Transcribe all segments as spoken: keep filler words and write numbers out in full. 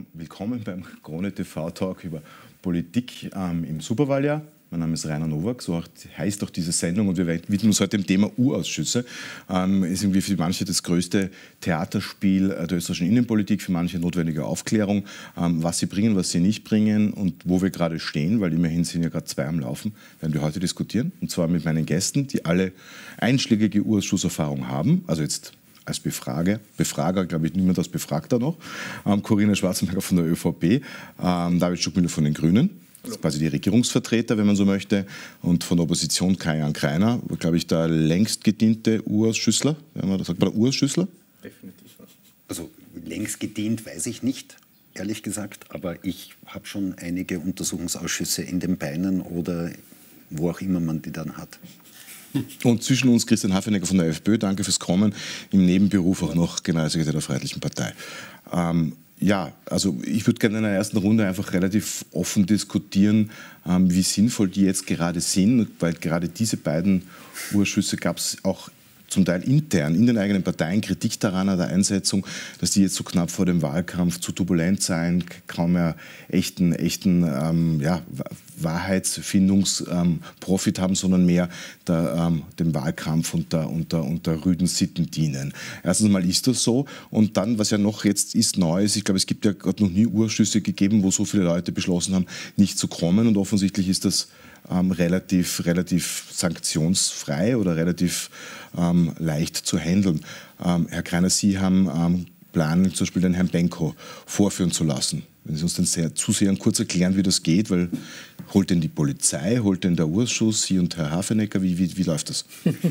willkommen beim Krone T V-Talk über Politik ähm, im Superwahljahr. Mein Name ist Rainer Nowak, so heißt auch diese Sendung, und wir widmen uns heute dem Thema U-Ausschüsse. Ähm, ist irgendwie für manche das größte Theaterspiel der österreichischen Innenpolitik, für manche notwendige Aufklärung, ähm, was sie bringen, was sie nicht bringen und wo wir gerade stehen, weil immerhin sind ja gerade zwei am Laufen, werden wir heute diskutieren. Und zwar mit meinen Gästen, die alle einschlägige U-Ausschusserfahrung haben, also jetzt als Befrager, Befrager, glaube ich, niemand als Befragter noch. Ähm, Corinna Schwarzenberger von der ÖVP, ähm, David Stuckmüller von den Grünen. Das ist quasi die Regierungsvertreter, wenn man so möchte, und von der Opposition Kai-Jan Kreiner, glaube ich, der längst gediente U-Ausschüssler. Sagt man der U-Ausschüssler? Definitiv. Also längst gedient weiß ich nicht, ehrlich gesagt, aber ich habe schon einige Untersuchungsausschüsse in den Beinen oder wo auch immer man die dann hat. Und zwischen uns Christian Hafenecker von der FPÖ, danke fürs Kommen, im Nebenberuf auch noch Generalsekretär der Freiheitlichen Partei. Ähm, Ja, also ich würde gerne in der ersten Runde einfach relativ offen diskutieren, ähm, wie sinnvoll die jetzt gerade sind, weil gerade diese beiden Ausschüsse gab es auch zum Teil intern in den eigenen Parteien Kritik daran an der Einsetzung, dass die jetzt so knapp vor dem Wahlkampf zu turbulent seien, kaum mehr echten, echten ähm, ja, Wahrheitsfindungsprofit ähm, haben, sondern mehr der, ähm, dem Wahlkampf und der, und, der, und der rüden Sitten dienen. Erstens mal ist das so, und dann, was ja noch jetzt ist, neu ist, ich glaube, es gibt ja gerade noch nie Ausschüsse gegeben, wo so viele Leute beschlossen haben, nicht zu kommen, und offensichtlich ist das ähm, relativ, relativ sanktionsfrei oder relativ ähm, leicht zu handeln. Ähm, Herr Kreiner, Sie haben ähm, planen, zum Beispiel den Herrn Benko vorführen zu lassen. Wenn Sie uns dann sehr, zu sehr kurz erklären, wie das geht, weil holt denn die Polizei, holt denn der Ausschuss, Sie und Herr Hafenecker, wie, wie, wie läuft das?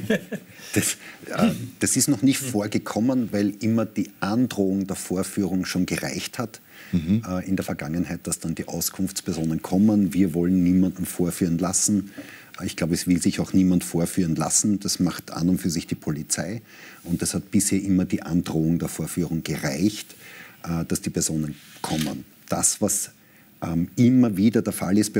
Das, äh, das ist noch nicht vorgekommen, weil immer die Androhung der Vorführung schon gereicht hat. Mhm. Äh, in der Vergangenheit, dass dann die Auskunftspersonen kommen. Wir wollen niemanden vorführen lassen. Ich glaube, es will sich auch niemand vorführen lassen. Das macht an und für sich die Polizei. Und das hat bisher immer die Androhung der Vorführung gereicht, äh, dass die Personen kommen. Das, was ähm, immer wieder der Fall ist bei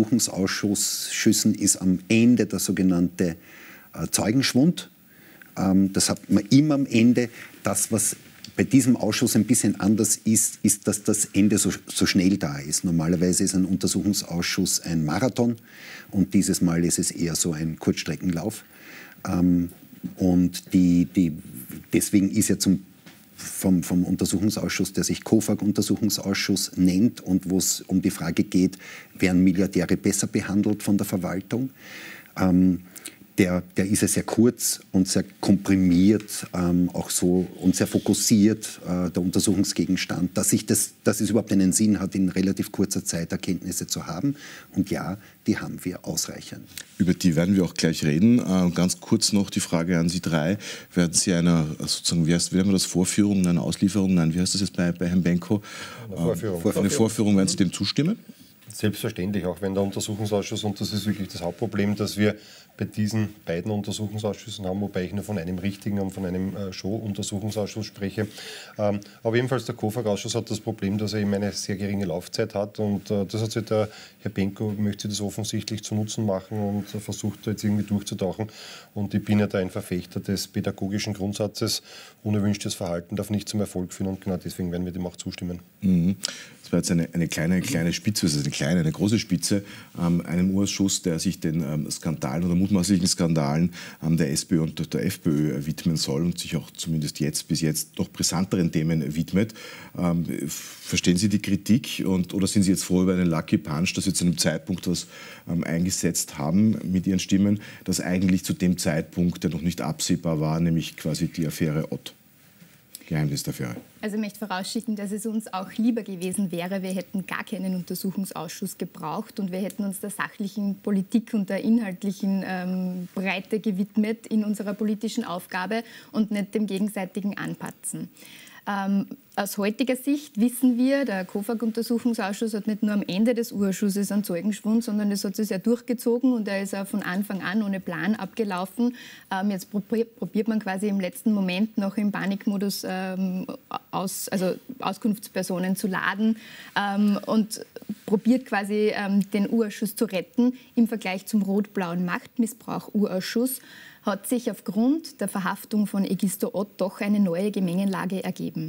Untersuchungsausschüssen, ist am Ende der sogenannte äh, Zeugenschwund. Ähm, das hat man immer am Ende. Das, was bei diesem Ausschuss ein bisschen anders ist, ist, dass das Ende so, so schnell da ist. Normalerweise ist ein Untersuchungsausschuss ein Marathon, und dieses Mal ist es eher so ein Kurzstreckenlauf. Ähm, und die, die, deswegen ist ja zum, vom, vom Untersuchungsausschuss, der sich COFAG-Untersuchungsausschuss nennt und wo es um die Frage geht, werden Milliardäre besser behandelt von der Verwaltung? Ähm, Der, der ist ja sehr kurz und sehr komprimiert, ähm, auch so, und sehr fokussiert, äh, der Untersuchungsgegenstand, dass, sich das, dass es überhaupt einen Sinn hat, in relativ kurzer Zeit Erkenntnisse zu haben. Und ja, die haben wir ausreichend. Über die werden wir auch gleich reden. Äh, ganz kurz noch die Frage an Sie drei. Werden Sie einer, sozusagen, wie heißt, wie haben wir das, Vorführung, eine Auslieferung, nein, wie heißt das jetzt bei, bei Herrn Benko? Eine Vorführung. Äh, eine Vorführung, werden Sie dem zustimmen? Selbstverständlich, auch wenn der Untersuchungsausschuss, und das ist wirklich das Hauptproblem, dass wir bei diesen beiden Untersuchungsausschüssen haben, wobei ich nur von einem richtigen und von einem äh, Show-Untersuchungsausschuss spreche. Ähm, aber ebenfalls der COFAG-Ausschuss hat das Problem, dass er eben eine sehr geringe Laufzeit hat, und äh, das hat sich der Herr Benko, möchte das offensichtlich zu Nutzen machen und äh, versucht da jetzt irgendwie durchzutauchen. Und ich bin ja da ein Verfechter des pädagogischen Grundsatzes, unerwünschtes Verhalten darf nicht zum Erfolg führen, und genau deswegen werden wir dem auch zustimmen. Mhm. Das war jetzt eine, eine kleine, kleine Spitze, also eine kleine, eine große Spitze, ähm, einem Ausschuss, der sich den ähm, Skandalen oder mutmaßlichen Skandalen ähm, der SPÖ und der FPÖ widmen soll und sich auch zumindest jetzt bis jetzt noch brisanteren Themen widmet. Ähm, verstehen Sie die Kritik, und, oder sind Sie jetzt froh über einen Lucky Punch, dass Sie zu einem Zeitpunkt was ähm, eingesetzt haben mit Ihren Stimmen, das eigentlich zu dem Zeitpunkt, der noch nicht absehbar war, nämlich quasi die Affäre Ott? Geheimnis der Affäre. Also ich möchte vorausschicken, dass es uns auch lieber gewesen wäre, wir hätten gar keinen Untersuchungsausschuss gebraucht und wir hätten uns der sachlichen Politik und der inhaltlichen ähm, Breite gewidmet in unserer politischen Aufgabe und nicht dem gegenseitigen Anpatzen. Ähm, aus heutiger Sicht wissen wir, der COFAG-Untersuchungsausschuss hat nicht nur am Ende des Ausschusses einen Zeugenschwund, sondern das hat sich ja durchgezogen, und er ist auch von Anfang an ohne Plan abgelaufen. Ähm, jetzt probiert, probiert man quasi im letzten Moment noch im Panikmodus ähm, aus, also Auskunftspersonen zu laden ähm, und probiert quasi ähm, den U-Ausschuss zu retten. Im Vergleich zum rot-blauen Machtmissbrauch-U-Ausschuss hat sich aufgrund der Verhaftung von Egisto Ott doch eine neue Gemengelage ergeben.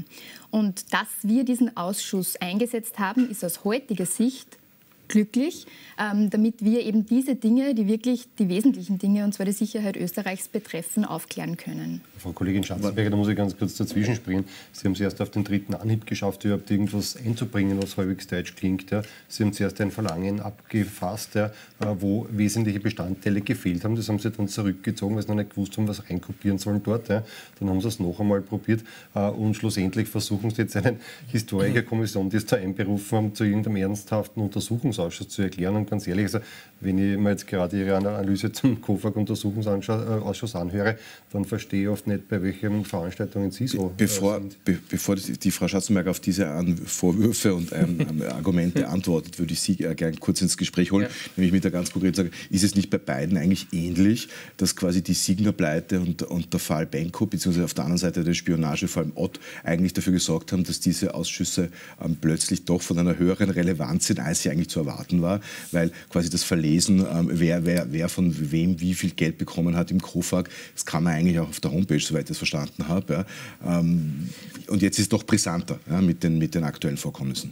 Und dass wir diesen Ausschuss eingesetzt haben, ist aus heutiger Sicht glücklich, ähm, damit wir eben diese Dinge, die wirklich die wesentlichen Dinge, und zwar die Sicherheit Österreichs betreffen, aufklären können. Frau Kollegin Schanzenberger, da muss ich ganz kurz dazwischen springen. Sie haben es erst auf den dritten Anhieb geschafft, überhaupt irgendwas einzubringen, was halbwegs deutsch klingt. Ja. Sie haben zuerst ein Verlangen abgefasst, ja, wo wesentliche Bestandteile gefehlt haben. Das haben Sie dann zurückgezogen, weil Sie noch nicht gewusst haben, was reinkopieren sollen dort. Ja. Dann haben Sie es noch einmal probiert und schlussendlich versuchen Sie jetzt eine Historikerkommission, die es da einberufen haben, zu irgendeinem ernsthaften Untersuchungsausschuss zu erklären. Und ganz ehrlich, also, wenn ich mir jetzt gerade Ihre Analyse zum KOFAG-Untersuchungsausschuss anhöre, dann verstehe ich oft nicht, bei welchen Veranstaltungen Sie so bevor, sind. Be bevor die, die Frau Schatzenberger auf diese Vorwürfe und ähm, Argumente antwortet, würde ich Sie äh, gerne kurz ins Gespräch holen, ja. Nämlich mit der ganz konkret sagen, ist es nicht bei beiden eigentlich ähnlich, dass quasi die Signer-Pleite und, und der Fall Benko, beziehungsweise auf der anderen Seite der Spionage, vor allem Ott, eigentlich dafür gesorgt haben, dass diese Ausschüsse ähm, plötzlich doch von einer höheren Relevanz sind, als sie eigentlich zu erwarten war, weil quasi das Verlesen, ähm, wer, wer, wer von wem wie viel Geld bekommen hat im KOFAG, das kann man eigentlich auch auf der Homepage, soweit ich das verstanden habe. Ja. Ähm, und jetzt ist es doch brisanter, ja, mit, den, mit den aktuellen Vorkommnissen.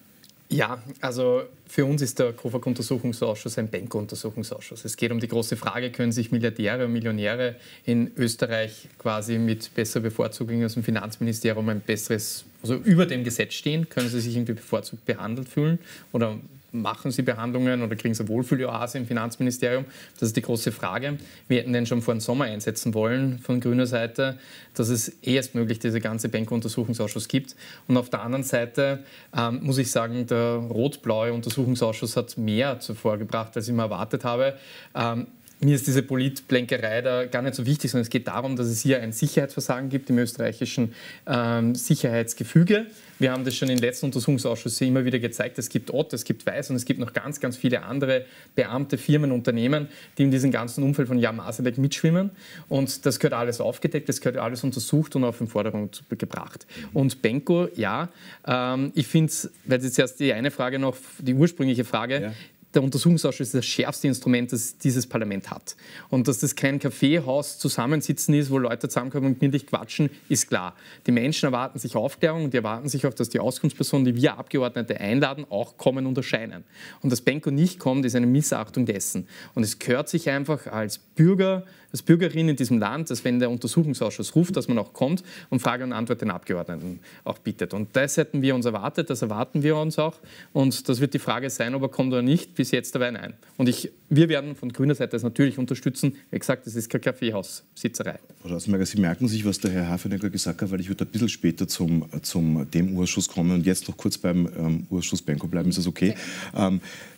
Ja, also für uns ist der KOFAG-Untersuchungsausschuss ein Benko-Untersuchungsausschuss. Es geht um die große Frage, können sich Milliardäre und Millionäre in Österreich quasi mit besserer Bevorzugung aus dem Finanzministerium ein besseres, also über dem Gesetz stehen? Können sie sich irgendwie bevorzugt behandelt fühlen oder machen sie Behandlungen oder kriegen sie Wohlfühloase im Finanzministerium? Das ist die große Frage. Wir hätten den schon vor dem Sommer einsetzen wollen von grüner Seite, dass es erstmöglich diese ganze Benko-Untersuchungsausschuss gibt. Und auf der anderen Seite ähm, muss ich sagen, der rot-blaue Untersuchungsausschuss hat mehr zuvor gebracht, als ich mir erwartet habe. Ähm, Mir ist diese Politplänkerei da gar nicht so wichtig, sondern es geht darum, dass es hier ein Sicherheitsversagen gibt im österreichischen ähm, Sicherheitsgefüge. Wir haben das schon in den letzten Untersuchungsausschüssen immer wieder gezeigt. Es gibt Ott, es gibt Weiß und es gibt noch ganz, ganz viele andere Beamte, Firmen, Unternehmen, die in diesem ganzen Umfeld von Jan Marsalek mitschwimmen. Und das gehört alles aufgedeckt, das gehört alles untersucht und auf in Forderung gebracht. Und Benko, ja, ähm, ich finde es, weil jetzt erst die eine Frage noch, die ursprüngliche Frage, ja. Der Untersuchungsausschuss ist das schärfste Instrument, das dieses Parlament hat. Und dass das kein Kaffeehaus zusammensitzen ist, wo Leute zusammenkommen und gemütlich quatschen, ist klar. Die Menschen erwarten sich Aufklärung und die erwarten sich auch, dass die Auskunftspersonen, die wir Abgeordnete einladen, auch kommen und erscheinen. Und dass Benko nicht kommt, ist eine Missachtung dessen. Und es gehört sich einfach als Bürger, als Bürgerin in diesem Land, dass wenn der Untersuchungsausschuss ruft, dass man auch kommt und Frage und Antwort den Abgeordneten auch bittet. Und das hätten wir uns erwartet, das erwarten wir uns auch. Und das wird die Frage sein, ob er kommt oder nicht. Bis jetzt dabei nein. Und ich, wir werden von grüner Seite das natürlich unterstützen. Wie gesagt, das ist keine Kaffeehaussitzerei. Frau Schatzenberger, Sie merken sich, was der Herr Hafenecker gesagt hat, weil ich würde ein bisschen später zum, zum dem Ausschuss kommen und jetzt noch kurz beim ähm, Ausschuss Benko bleiben. Ist das okay? Ähm,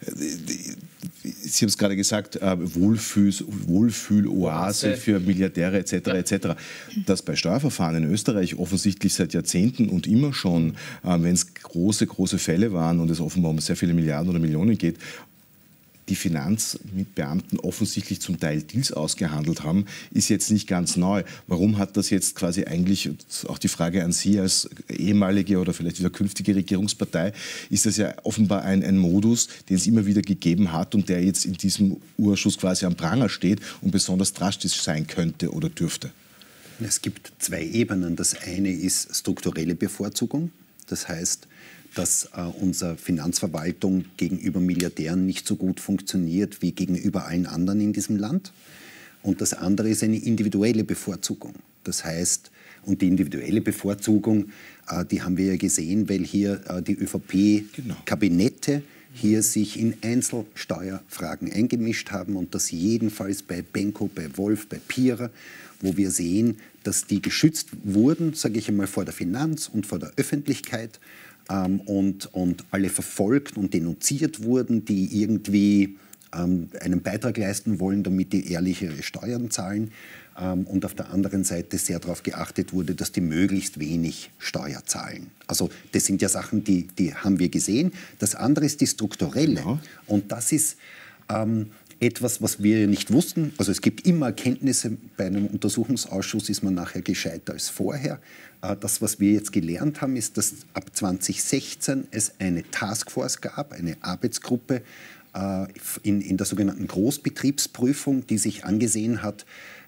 Sie haben es gerade gesagt, äh, Wohlfühl, Wohlfühloase für Milliardäre et cetera et cetera. Dass bei Steuerverfahren in Österreich offensichtlich seit Jahrzehnten und immer schon, äh, wenn es große, große Fälle waren und es offenbar um sehr viele Milliarden oder Millionen geht, die Finanzbeamten offensichtlich zum Teil Deals ausgehandelt haben, ist jetzt nicht ganz neu. Warum hat das jetzt quasi eigentlich, auch die Frage an Sie als ehemalige oder vielleicht wieder künftige Regierungspartei, ist das ja offenbar ein, ein Modus, den es immer wieder gegeben hat und der jetzt in diesem Ausschuss quasi am Pranger steht und besonders drastisch sein könnte oder dürfte? Es gibt zwei Ebenen. Das eine ist strukturelle Bevorzugung. Das heißt, dass äh, unsere Finanzverwaltung gegenüber Milliardären nicht so gut funktioniert wie gegenüber allen anderen in diesem Land. Und das andere ist eine individuelle Bevorzugung. Das heißt, und die individuelle Bevorzugung, äh, die haben wir ja gesehen, weil hier äh, die ÖVP-Kabinette genau. hier sich in Einzelsteuerfragen eingemischt haben und das jedenfalls bei Benko, bei Wolf, bei Pierer, wo wir sehen, dass die geschützt wurden, sage ich einmal, vor der Finanz und vor der Öffentlichkeit. Ähm, und, und alle verfolgt und denunziert wurden, die irgendwie ähm, einen Beitrag leisten wollen, damit die ehrliche Steuern zahlen. Ähm, und auf der anderen Seite sehr darauf geachtet wurde, dass die möglichst wenig Steuer zahlen. Also das sind ja Sachen, die, die haben wir gesehen. Das andere ist die strukturelle. Ja. Und das ist ähm, etwas, was wir nicht wussten. Also es gibt immer Erkenntnisse. Bei einem Untersuchungsausschuss ist man nachher gescheiter als vorher. Das, was wir jetzt gelernt haben, ist, dass ab zwanzig sechzehn es eine Taskforce gab, eine Arbeitsgruppe in, in der sogenannten Großbetriebsprüfung, die sich angesehen hat,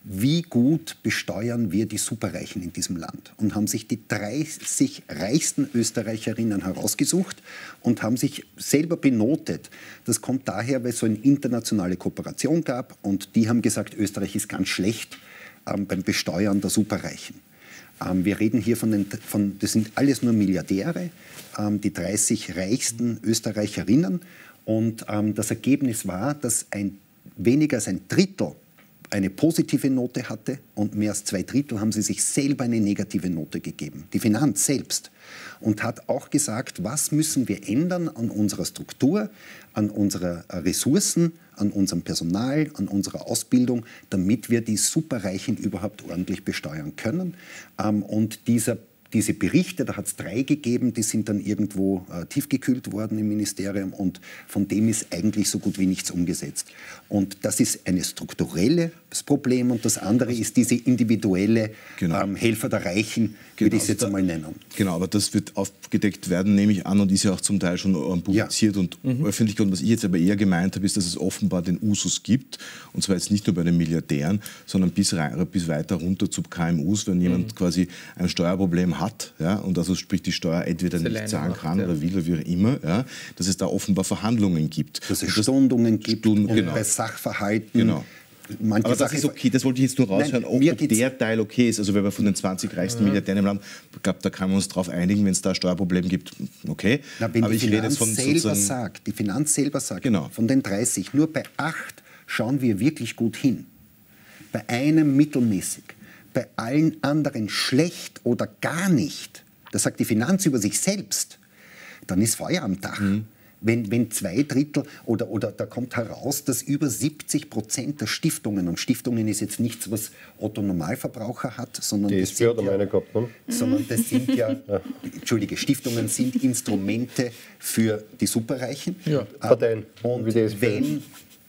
wie gut besteuern wir die Superreichen in diesem Land? Und haben sich die dreißig reichsten Österreicherinnen herausgesucht und haben sich selber benotet. Das kommt daher, weil es so eine internationale Kooperation gab und die haben gesagt, Österreich ist ganz schlecht ähm, beim Besteuern der Superreichen. Ähm, wir reden hier von, den, von, das sind alles nur Milliardäre, ähm, die dreißig reichsten Österreicherinnen. Und ähm, das Ergebnis war, dass ein, weniger als ein Drittel eine positive Note hatte und mehr als zwei Drittel haben sie sich selber eine negative Note gegeben. Die Finanz selbst. Und hat auch gesagt, was müssen wir ändern an unserer Struktur, an unseren Ressourcen, an unserem Personal, an unserer Ausbildung, damit wir die Superreichen überhaupt ordentlich besteuern können. Ähm, und dieser Diese Berichte, da hat es drei gegeben, die sind dann irgendwo äh, tiefgekühlt worden im Ministerium und von dem ist eigentlich so gut wie nichts umgesetzt. Und das ist ein strukturelles Problem und das andere ist diese individuelle genau. ähm, Helfer der Reichen, genau. würde ich es jetzt einmal nennen. Genau, aber das wird aufgedeckt werden, nehme ich an, und ist ja auch zum Teil schon ähm, publiziert ja. und mhm. öffentlich. Und was ich jetzt aber eher gemeint habe, ist, dass es offenbar den Usus gibt, und zwar jetzt nicht nur bei den Milliardären, sondern bis, rein, bis weiter runter zu K M Us, wenn jemand mhm. quasi ein Steuerproblem hat, ja, und also sprich die Steuer entweder das nicht zahlen kann macht, ja. oder will oder wie auch immer, ja, dass es da offenbar Verhandlungen gibt. Dass es das Stundungen gibt Stunden, und genau. bei Sachverhalten. Genau. Manche aber das Sache ist okay, das wollte ich jetzt nur raushören, Nein, ob, ob der Teil okay ist. Also wenn wir von den zwanzig reichsten ja. Milliardären im Land, ich glaube, da kann man uns darauf einigen, wenn es da ein Steuerproblem gibt, okay. Na, wenn aber die ich Finanz rede jetzt von selber sagt, die Finanz selber sagt, genau. von den dreißig, nur bei acht schauen wir wirklich gut hin. Bei einem mittelmäßig, bei allen anderen schlecht oder gar nicht. Das sagt die Finanz über sich selbst. Dann ist Feuer am Dach. Mhm. Wenn, wenn zwei Drittel oder, oder da kommt heraus, dass über siebzig Prozent der Stiftungen, und Stiftungen ist jetzt nichts, was Otto Normalverbraucher hat, sondern die das sind oder ja, meine gehabt, ne? sondern das sind ja, ja, Entschuldige, Stiftungen sind Instrumente für die Superreichen. Ja, Parteien. Und wenn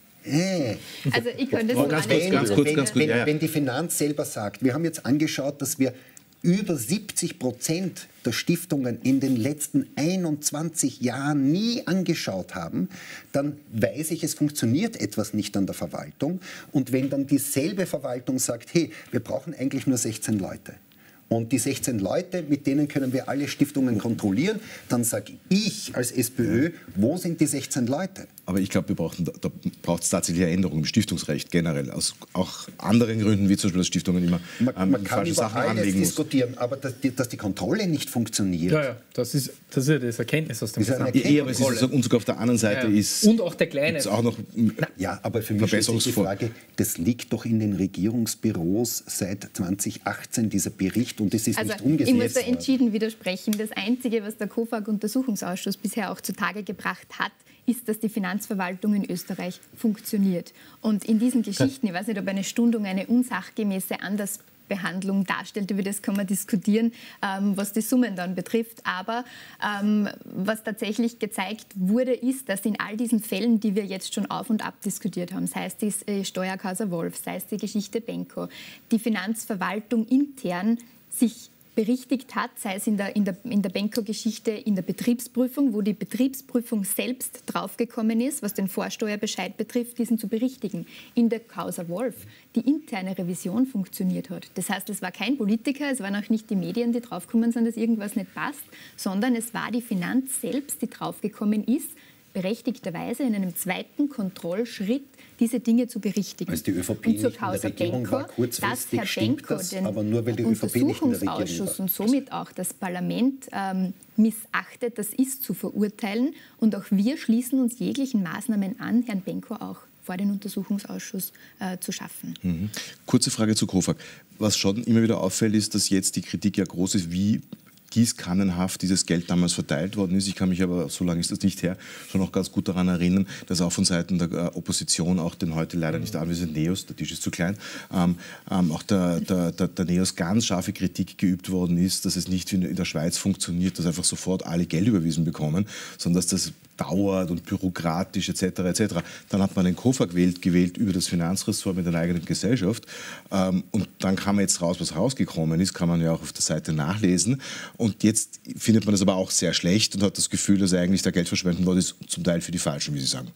Äh. Also ich könnte so ganz wenn, ganz kurz, wenn, ganz kurz, wenn, ja, ja. wenn die Finanz selber sagt, wir haben jetzt angeschaut, dass wir über siebzig Prozent der Stiftungen in den letzten einundzwanzig Jahren nie angeschaut haben, dann weiß ich, es funktioniert etwas nicht an der Verwaltung. Und wenn dann dieselbe Verwaltung sagt, hey, wir brauchen eigentlich nur sechzehn Leute. Und die sechzehn Leute, mit denen können wir alle Stiftungen kontrollieren, dann sage ich als SPÖ, wo sind die sechzehn Leute? Aber ich glaube, wir brauchen, da, da braucht es tatsächlich eine Änderung im Stiftungsrecht generell. Aus auch anderen Gründen, wie zum Beispiel, dass Stiftungen immer man, ähm, man kann falsche über Sachen alles anlegen muss. diskutieren, aber dass die, dass die Kontrolle nicht funktioniert. Ja, ja, das ist, das ist ja das Erkenntnis aus dem Das ist eine Gesamten. Ja, aber es ist, und sogar auf der anderen Seite Ja. ist Und auch der kleine. auch noch Ja, aber für mich ist die Frage, das liegt doch in den Regierungsbüros seit zweitausendachtzehn, dieser Bericht, und das ist also, nicht umgesetzt ich muss da worden. entschieden widersprechen. Das Einzige, was der KOFAG-Untersuchungsausschuss bisher auch zutage gebracht hat, ist, dass die Finanzverwaltung in Österreich funktioniert. Und in diesen Geschichten, ich weiß nicht, ob eine Stundung eine unsachgemäße Andersbehandlung darstellt, über das kann man diskutieren, ähm, was die Summen dann betrifft. Aber ähm, was tatsächlich gezeigt wurde, ist, dass in all diesen Fällen, die wir jetzt schon auf und ab diskutiert haben, sei es die äh, Steuercausa Wolf, sei es die Geschichte Benko, die Finanzverwaltung intern sich berichtigt hat, sei es in der, in der, in der Benko-Geschichte, in der Betriebsprüfung, wo die Betriebsprüfung selbst draufgekommen ist, was den Vorsteuerbescheid betrifft, diesen zu berichtigen. In der Causa Wolf die interne Revision funktioniert hat. Das heißt, es war kein Politiker, es waren auch nicht die Medien, die draufgekommen sind, dass irgendwas nicht passt, sondern es war die Finanz selbst, die draufgekommen ist, berechtigterweise in einem zweiten Kontrollschritt diese Dinge zu berichtigen. Als die ÖVP und zur nicht in der Causa Regierung Benko, war, kurzfristig dass Herr stimmt Benko das, den aber nur weil die ÖVP nicht in der Regierung Untersuchungsausschuss war. und somit auch das Parlament ähm, missachtet, das ist zu verurteilen. Und auch wir schließen uns jeglichen Maßnahmen an, Herrn Benko auch vor den Untersuchungsausschuss äh, zu schaffen. Mhm. Kurze Frage zu KOFAG. Was schon immer wieder auffällt, ist, dass jetzt die Kritik ja groß ist, wie gießkannenhaft dieses Geld damals verteilt worden ist. Ich kann mich aber, so lange ist das nicht her, schon noch ganz gut daran erinnern, dass auch von Seiten der äh, Opposition, auch den heute leider nicht anwesenden NEOS, der Tisch ist zu klein, ähm, ähm, auch der, der, der, der NEOS ganz scharfe Kritik geübt worden ist, dass es nicht wie in der Schweiz funktioniert, dass einfach sofort alle Geld überwiesen bekommen, sondern dass das dauert und bürokratisch et cetera et cetera. Dann hat man den KOFAG gewählt, gewählt über das Finanzressort mit einer eigenen Gesellschaft. Ähm, und dann kam jetzt raus, was rausgekommen ist, kann man ja auch auf der Seite nachlesen. Und jetzt findet man das aber auch sehr schlecht und hat das Gefühl, dass eigentlich da Geld verschwendet worden ist, zum Teil für die Falschen, wie Sie sagen.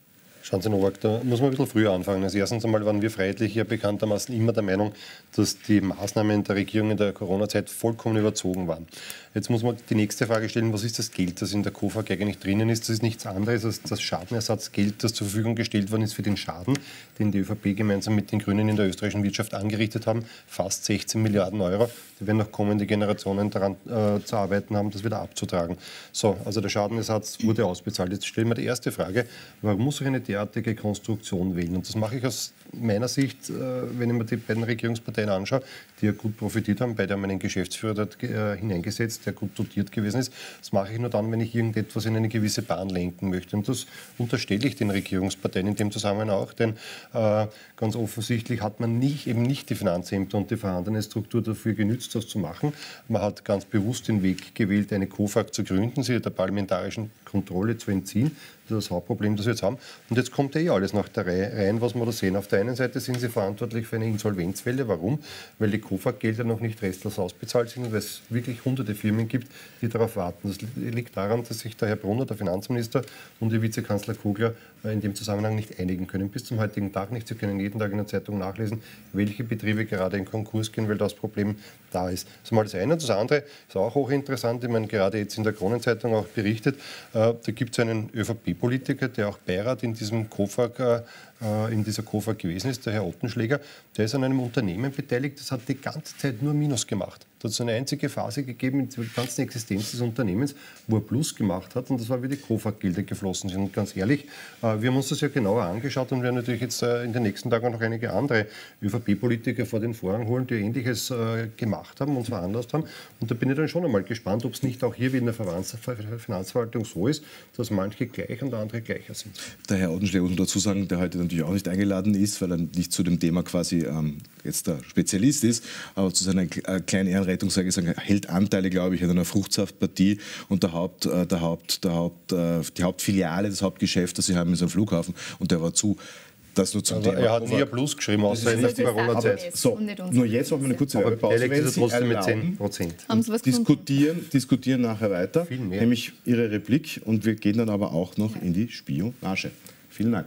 Schauen Sie, Nowak, da muss man ein bisschen früher anfangen. Also erstens einmal waren wir Freiheitliche ja bekanntermaßen immer der Meinung, dass die Maßnahmen der Regierung in der Corona-Zeit vollkommen überzogen waren. Jetzt muss man die nächste Frage stellen, was ist das Geld, das in der KOFAG eigentlich drinnen ist? Das ist nichts anderes als das Schadenersatzgeld, das zur Verfügung gestellt worden ist für den Schaden, den die ÖVP gemeinsam mit den Grünen in der österreichischen Wirtschaft angerichtet haben. Fast sechzehn Milliarden Euro. Da werden noch kommende Generationen daran äh, zu arbeiten haben, das wieder abzutragen. So, also der Schadenersatz wurde ausbezahlt. Jetzt stellen wir die erste Frage, warum muss ich eine derartige Konstruktion wählen? Und das mache ich aus meiner Sicht, äh, wenn ich mir die beiden Regierungsparteien anschaue, die ja gut profitiert haben. Beide haben einen Geschäftsführer dort äh, hineingesetzt, der gut dotiert gewesen ist. Das mache ich nur dann, wenn ich irgendetwas in eine gewisse Bahn lenken möchte. Und das unterstelle ich den Regierungsparteien in dem Zusammenhang auch, denn äh, ganz offensichtlich hat man nicht, eben nicht die Finanzämter und die vorhandene Struktur dafür genützt, das zu machen. Man hat ganz bewusst den Weg gewählt, eine KOFAG zu gründen, sie der parlamentarischen Kontrolle zu entziehen. Das ist das Hauptproblem, das wir jetzt haben. Und jetzt kommt ja eh alles nach der Reihe rein, was wir da sehen. Auf der einen Seite sind sie verantwortlich für eine Insolvenzwelle. Warum? Weil die KOFAG-Gelder noch nicht restlos ausbezahlt sind und weil es wirklich hunderte Firmen gibt, die darauf warten. Das liegt daran, dass sich der Herr Brunner, der Finanzminister, und der Vizekanzler Kugler in dem Zusammenhang nicht einigen können. Bis zum heutigen Tag nicht. Sie können jeden Tag in der Zeitung nachlesen, welche Betriebe gerade in Konkurs gehen, weil das Problem da ist. Das ist mal das eine. Und das andere ist auch hochinteressant. Ich meine, gerade jetzt in der Kronenzeitung auch berichtet, äh, da gibt es einen ÖVP-Politiker, der auch Beirat in diesem KOFAG, äh, in dieser KOFAG gewesen ist, der Herr Ottenschläger. Der ist an einem Unternehmen beteiligt, das hat die ganze Zeit nur Minus gemacht. Da hat es eine einzige Phase gegeben in der ganzen Existenz des Unternehmens, wo er Plus gemacht hat, und das war, wie die KOFAG-Gelder geflossen sind. Und ganz ehrlich, äh, wir haben uns das ja genauer angeschaut und werden natürlich jetzt äh, in den nächsten Tagen noch einige andere ÖVP-Politiker vor den Vorhang holen, die Ähnliches äh, gemacht haben und veranlasst haben. Und da bin ich dann schon einmal gespannt, ob es nicht auch hier wie in der Finanzverwaltung so ist, dass manche gleich und andere gleicher sind. Der Herr Ottenschläger muss dazu sagen, der heute natürlich auch nicht eingeladen ist, weil er nicht zu dem Thema quasi ähm, jetzt der Spezialist ist, aber zu seiner äh, kleinen Ehrenrettung sage ich, er hält Anteile, glaube ich, an einer Fruchtsaftpartie, und der Haupt, äh, der Haupt, der Haupt, äh, die Hauptfiliale, das Hauptgeschäft, das sie haben, ist am Flughafen, und der war zu. Das nur zum also Thema. Er hat nie ein Plus geschrieben, außer in der Corona-Zeit. So, nur jetzt machen wir eine kurze Werbepause. Wenn Sie trotzdem mit zehn Prozent. Diskutieren, diskutieren nachher weiter, nämlich Ihre Replik, und wir gehen dann aber auch noch in die Spionage. Vielen Dank.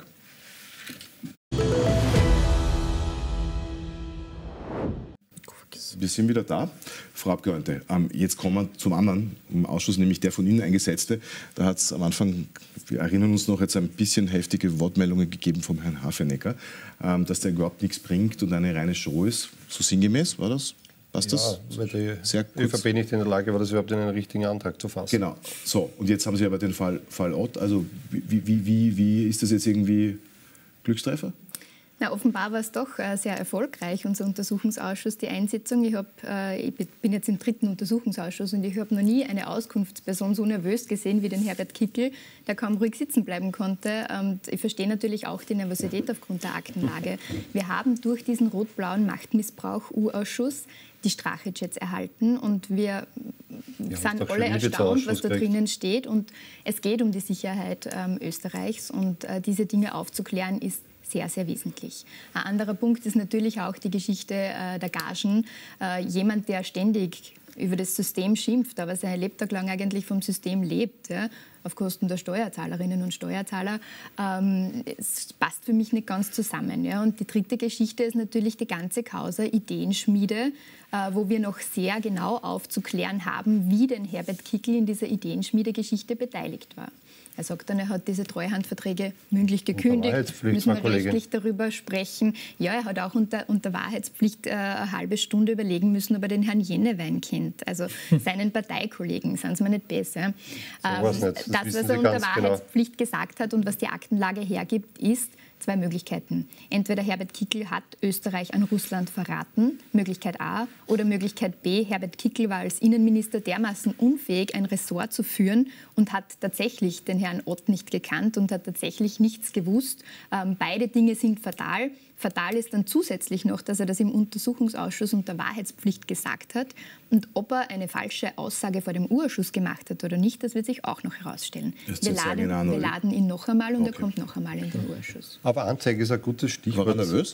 Wir sind wieder da. Frau Abgeordnete, ähm, jetzt kommen wir zum anderen im Ausschuss, nämlich der von Ihnen eingesetzte. Da hat es am Anfang, wir erinnern uns noch, jetzt ein bisschen heftige Wortmeldungen gegeben vom Herrn Hafenecker, ähm, dass der überhaupt nichts bringt und eine reine Show ist. So sinngemäß war das? Passt ja, das? Weil die sehr ÖVP nicht in der Lage war, das überhaupt in einen richtigen Antrag zu fassen. Genau. So, und jetzt haben Sie aber den Fall, Fall Ott. Also wie, wie, wie, wie ist das jetzt irgendwie Glückstreffer? Na, offenbar war es doch äh, sehr erfolgreich, unser Untersuchungsausschuss, die Einsetzung. Ich, hab, äh, ich bin jetzt im dritten Untersuchungsausschuss und ich habe noch nie eine Auskunftsperson so nervös gesehen wie den Herbert Kickl, der kaum ruhig sitzen bleiben konnte. Und ich verstehe natürlich auch die Nervosität aufgrund der Aktenlage. Wir haben durch diesen rot-blauen Machtmissbrauch-U-Ausschuss die Strachechats erhalten, und wir ja, sind alle erstaunt, was da drinnen steht. Und es geht um die Sicherheit ähm, Österreichs, und äh, diese Dinge aufzuklären ist sehr, sehr wesentlich. Ein anderer Punkt ist natürlich auch die Geschichte äh, der Gagen. Äh, jemand, der ständig über das System schimpft, aber sein Lebtag lang eigentlich vom System lebt, ja, auf Kosten der Steuerzahlerinnen und Steuerzahler, ähm, es passt für mich nicht ganz zusammen. Ja. Und die dritte Geschichte ist natürlich die ganze Causa Ideenschmiede, äh, wo wir noch sehr genau aufzuklären haben, wie denn Herbert Kickl in dieser Ideenschmiede-Geschichte beteiligt war. Er sagt dann, er hat diese Treuhandverträge mündlich gekündigt, müssen wir rechtlich darüber sprechen. Ja, er hat auch unter, unter Wahrheitspflicht äh, eine halbe Stunde überlegen müssen, ob er den Herrn Jennewein kennt, also seinen Parteikollegen, seien Sie mir nicht besser. Ähm, nicht. Das, das was er unter Wahrheitspflicht genau gesagt hat und was die Aktenlage hergibt, ist zwei Möglichkeiten. Entweder Herbert Kickl hat Österreich an Russland verraten, Möglichkeit A, oder Möglichkeit B, Herbert Kickl war als Innenminister dermaßen unfähig, ein Ressort zu führen und hat tatsächlich den Herrn Ott nicht gekannt und hat tatsächlich nichts gewusst. Ähm, beide Dinge sind fatal. Fatal ist dann zusätzlich noch, dass er das im Untersuchungsausschuss unter Wahrheitspflicht gesagt hat. Und ob er eine falsche Aussage vor dem U-Ausschuss gemacht hat oder nicht, das wird sich auch noch herausstellen. Wir laden, wir laden ihn noch einmal, und okay, er kommt noch einmal in den U-Ausschuss. Aber Anzeige ist ein gutes Stichwort. War er nervös?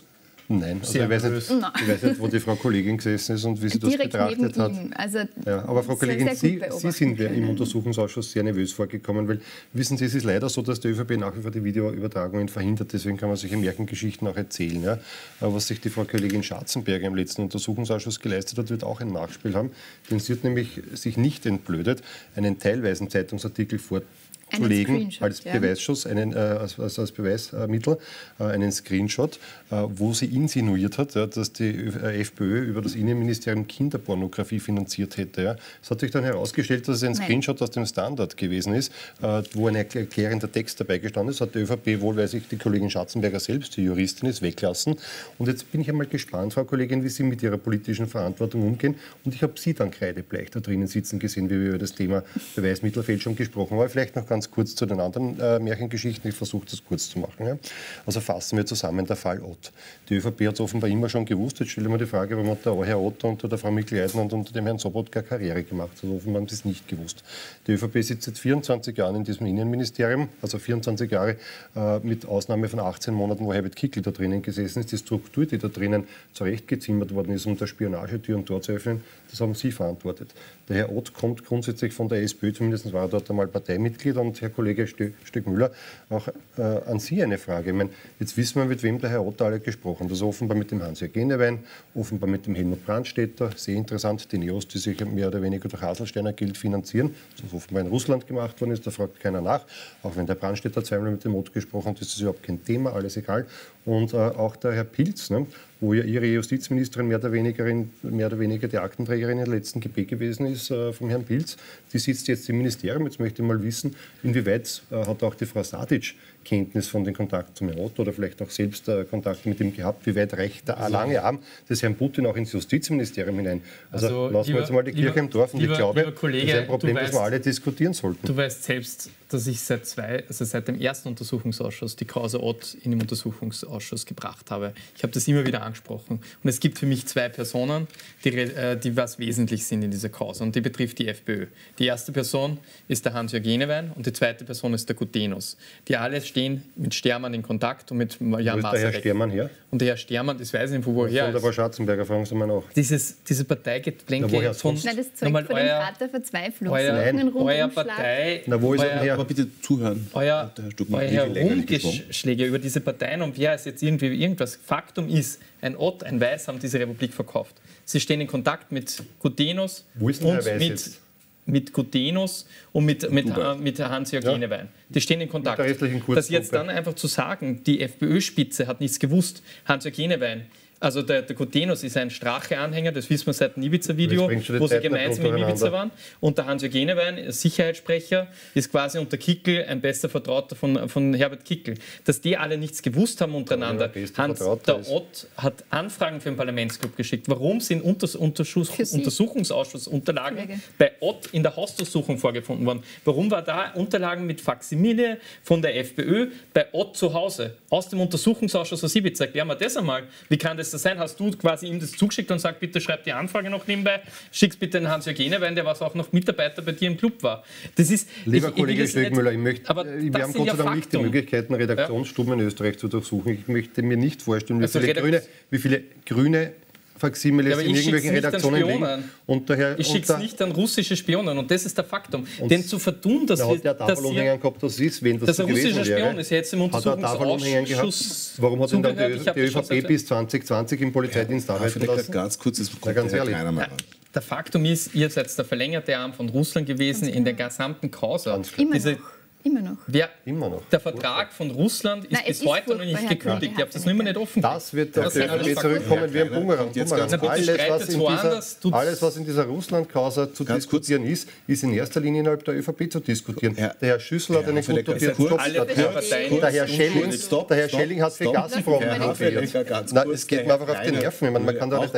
Nein, also ich weiß, nicht, ich weiß nicht, wo die Frau Kollegin gesessen ist und wie sie das Direkt betrachtet hat. Also ja, aber Frau Kollegin, sehr, sehr Sie, Sie sind ja im Untersuchungsausschuss sehr nervös vorgekommen, weil, wissen Sie, es ist leider so, dass die ÖVP nach wie vor die Videoübertragungen verhindert, deswegen kann man solche Märchengeschichten auch erzählen. Ja. Aber was sich die Frau Kollegin Schatzenberger im letzten Untersuchungsausschuss geleistet hat, wird auch ein Nachspiel haben, denn sie hat nämlich sich nicht entblödet, einen teilweisen Zeitungsartikel vor zu legen als Beweisschuss, einen, äh, als, als, als Beweismittel, äh, einen Screenshot, äh, wo sie insinuiert hat, ja, dass die äh, FPÖ über das Innenministerium Kinderpornografie finanziert hätte. Ja. Es hat sich dann herausgestellt, dass es ein Nein. Screenshot aus dem Standard gewesen ist, äh, wo ein erklärender Text dabei gestanden ist. Hat die ÖVP wohl, weil sich die Kollegin Schatzenberger selbst, die Juristin ist, weglassen. Und jetzt bin ich einmal gespannt, Frau Kollegin, wie Sie mit Ihrer politischen Verantwortung umgehen. Und ich habe Sie dann kreidebleich da drinnen sitzen gesehen, wie wir über das Thema Beweismittelfälschung gesprochen haben. Aber vielleicht noch ganz kurz zu den anderen äh, Märchengeschichten. Ich versuche das kurz zu machen. Ja. Also fassen wir zusammen der Fall Ott. Die ÖVP hat es offenbar immer schon gewusst. Jetzt stelle ich mir die Frage, warum hat der Herr Ott unter der Frau Mikl-Leitner und unter dem Herrn Sobotka Karriere gemacht? Also offenbar haben sie es nicht gewusst. Die ÖVP sitzt seit vierundzwanzig Jahren in diesem Innenministerium, also vierundzwanzig Jahre äh, mit Ausnahme von achtzehn Monaten, wo Herbert Kickl da drinnen gesessen ist. Die Struktur, die da drinnen zurechtgezimmert worden ist, um der Spionagetür und Tor zu öffnen, das haben Sie verantwortet. Der Herr Ott kommt grundsätzlich von der SPÖ, zumindest war er dort einmal Parteimitglied. Und Herr Kollege Stöckmüller, auch äh, an Sie eine Frage. Ich meine, jetzt wissen wir, mit wem der Herr Ott alle gesprochen hat. Also offenbar mit dem Hans-Jörg Genewein, offenbar mit dem Helmut Brandstätter, sehr interessant, die Neos, die sich mehr oder weniger durch Haselsteiner Geld finanzieren, das offenbar in Russland gemacht worden ist, da fragt keiner nach. Auch wenn der Brandstätter zweimal mit dem Ott gesprochen hat, ist das überhaupt kein Thema, alles egal. Und äh, auch der Herr Pilz, ne, wo ja Ihre Justizministerin mehr oder weniger, in, mehr oder weniger die Aktenträgerin in der letzten G P gewesen ist, äh, vom Herrn Pilz, die sitzt jetzt im Ministerium. Jetzt möchte ich mal wissen, inwieweit äh, hat auch die Frau Sadic Kenntnis von den Kontakten zum Herrn Ott oder vielleicht auch selbst äh, Kontakte mit ihm gehabt, wie weit reicht der also, lange Arm des Herrn Putin auch ins Justizministerium hinein. Also, also lassen lieber, wir jetzt mal die Kirche lieber, im Dorf und lieber, ich glaube, Kollege, das ist ein Problem, weißt, das wir alle diskutieren sollten. Du weißt selbst, dass ich seit, zwei, also seit dem ersten Untersuchungsausschuss die Causa Ott in den Untersuchungsausschuss gebracht habe. Ich habe das immer wieder angesprochen. Und es gibt für mich zwei Personen, die, äh, die was wesentlich sind in dieser Causa und die betrifft die FPÖ. Die erste Person ist der Hans-Jörg Genewein und die zweite Person ist der Gutenus. Die alle stehen mit Stermann in Kontakt und mit Jan Masaryk. Wo ist der Herr Stermann her? Und der Herr Stermann, das weiß ich nicht, woher er ist. Von der Frau Schatzenberger, fragen Sie mal nach. Dieses, diese Parteigeplänke ja, von... Nein, das zeugt von dem Rat der Verzweiflung. Euer, Nein, euer Partei... Na, wo ist euer, er her? Aber bitte zuhören. Euer, euer Herumgeschläge über diese Parteien und wer ist jetzt irgendwie irgendwas. Faktum ist, ein Ott, ein Weiß haben diese Republik verkauft. Sie stehen in Kontakt mit Gutenus Wo ist denn und Herr Weiß mit... jetzt? mit Gutenus und mit, mit, äh, mit Hans-Jörg ja. Genewein. Die stehen in Kontakt. Das jetzt dann einfach zu sagen, die FPÖ-Spitze hat nichts gewusst, Hans-Jörg Genewein, also der, der Gutenus ist ein Strache-Anhänger, das wissen wir seit dem Ibiza-Video, wo sie gemeinsam in Ibiza waren. Und der Hans-Jörg Genewein, Sicherheitssprecher, ist quasi unter Kickl ein bester Vertrauter von, von Herbert Kickl. Dass die alle nichts gewusst haben untereinander. Der, Hans, der Ott hat Anfragen für den Parlamentsclub geschickt. Warum sind Unters, Unterschuss, Untersuchungsausschussunterlagen Kollege. bei Ott in der Hausdurchsuchung vorgefunden worden? Warum war da Unterlagen mit Faximile von der FPÖ bei Ott zu Hause? Aus dem Untersuchungsausschuss aus Ibiza. Erklär mir das einmal. Wie kann das sein? Hast du quasi ihm das zugeschickt und sagt, bitte schreib die Anfrage noch nebenbei, schickst bitte den Hans-Jörg Genewein, der was auch noch Mitarbeiter bei dir im Club war. Das ist, Lieber ich, Kollege Stöckmüller, ich möchte, aber wir haben Gott sei Dank nicht die Möglichkeiten, Redaktionsstuben in Österreich zu durchsuchen. Ich möchte mir nicht vorstellen, wie, also viele, Grüne, wie viele grüne Faximiles ja, in irgendwelchen Redaktionen liegen. Und daher, ich schicke es nicht an russische Spionen und das ist der Faktum. Denn zu vertun, dass er hat ja Tafelumhängern gehabt, das ist, wenn das dass so ein russischer Spion ist, jetzt im Untersuchungsausschuss. Warum hat denn dann die ÖVP bis zwanzig zwanzig im Polizeidienst ja, arbeiten lassen? Ganz kurz, das kommt ganz ehrlich. Der Faktum ist, ihr seid der verlängerte Arm von Russland gewesen in der gesamten Causa. Diese, Immer noch. Wer, immer noch. Der Vertrag von Russland ist Nein, bis ist heute noch nicht gekündigt. Ich habe das noch immer nicht offen. Das wird auf die ÖVP zurückkommen wie ein Bumerang. Alles, was in dieser, alles, was in dieser Russland-Causa zu diskutieren ist, ist in erster Linie innerhalb der ÖVP zu diskutieren. Der Herr Schüssel hat einen gut dotierten Job. Der Herr Schelling, der Herr Schelling hat für Gassenproben profitiert. Es geht mir einfach auf die Nerven. Man kann da nicht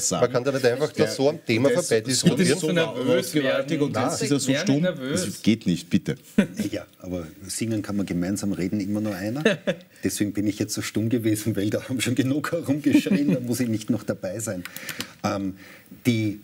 einfach das so am Thema vorbei diskutieren. So nervös gewaltig und jetzt ist er so stumm. Das geht nicht, bitte. Ja, aber singen kann man gemeinsam, reden immer nur einer. Deswegen bin ich jetzt so stumm gewesen, weil da haben schon genug herumgeschrien, da muss ich nicht noch dabei sein. Ähm, die,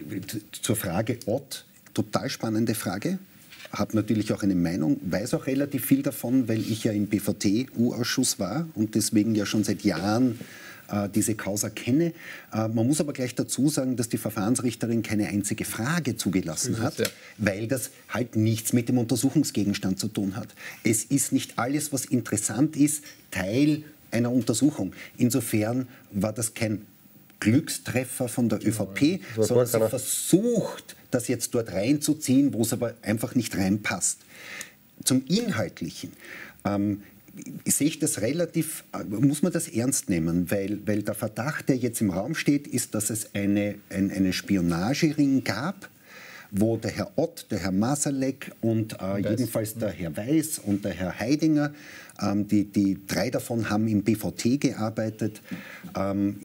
zur Frage Ott, total spannende Frage. Habe natürlich auch eine Meinung, weiß auch relativ viel davon, weil ich ja im B V T-U-Ausschuss war und deswegen ja schon seit Jahren äh, diese Causa kenne. Äh, man muss aber gleich dazu sagen, dass die Verfahrensrichterin keine einzige Frage zugelassen hat, ja. weil das halt nichts mit dem Untersuchungsgegenstand zu tun hat. Es ist nicht alles, was interessant ist, Teil einer Untersuchung. Insofern war das kein Glückstreffer von der ÖVP, sondern sie versucht, das jetzt dort reinzuziehen, wo es aber einfach nicht reinpasst. Zum Inhaltlichen ähm, sehe ich das relativ, muss man das ernst nehmen, weil, weil der Verdacht, der jetzt im Raum steht, ist, dass es eine, ein, einen Spionagering gab, wo der Herr Ott, der Herr Masalek und äh, jedenfalls der Herr Weiß und der Herr Heidinger, ähm, die, die drei davon haben im B V T gearbeitet, ähm,